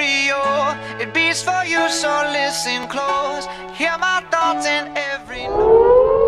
stereo. It beats for you, so listen close. Hear my thoughts in every note.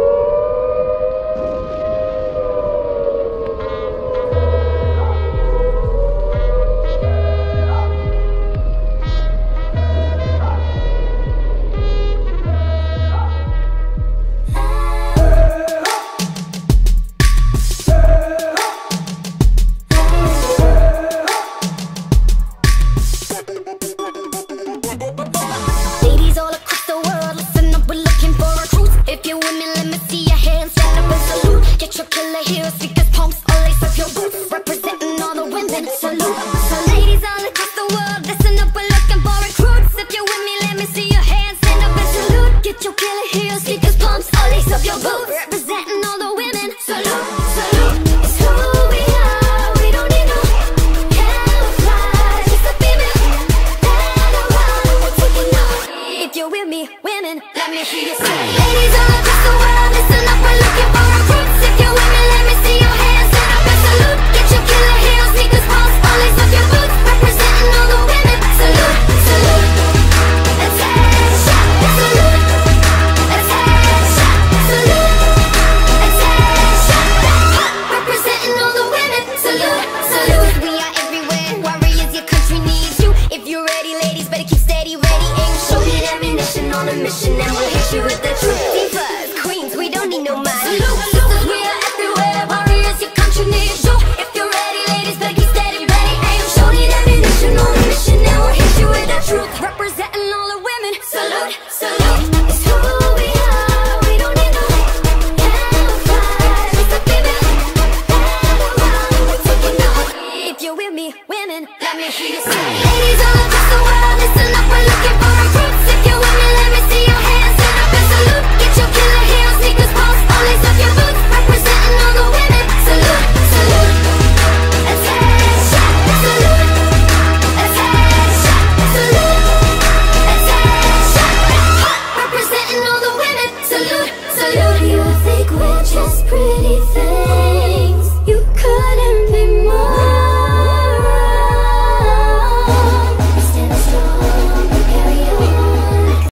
Ladies all across the world, listen up, we're looking for recruits. If you're women, let me see your hands, stand up and salute. Get your killer heels, speakers, pumps, all lace up your boots, representing all the women, salute. So ladies all across the world, listen up, we're looking for recruits. If you're with me, let me see your hands, stand up and salute. Get your killer heels, speakers, pumps, all lace up your boots, representing all the women, salute, salute. It's who we are, we don't need no camouflage, just a female that around, we're taking off. If you're with me, women, let me hear you say. Ladies all across the world, listen up, we're looking for recruits. If you're with me, let me see your hands, stand up and salute. Get your killer heels, sneakers, pumps, all lace up your boots, representing all the women, salute, salute. Attention, salute. Attention, salute. Attention, representing all the women, salute, salute. We are everywhere, warriors, your country needs you. If you're ready, ladies, better keep steady, ready, aim, show me ammunition on a mission, and we'll hit you with the truth. Divas, queens, we don't need no man. Salute, sisters, we are everywhere, warriors, your country needs you. If you're ready, ladies, better keep steady, ready, aim, show me ammunition on a mission, and we'll hit you with the truth. Representing all the women, salute, salute. It's who we are, we don't need no camouflage, just a female that around, we're taking off. If you're with me, women, let me hear you say. Ladies all across the world, listen up, we're looking for recruits. If you're with me,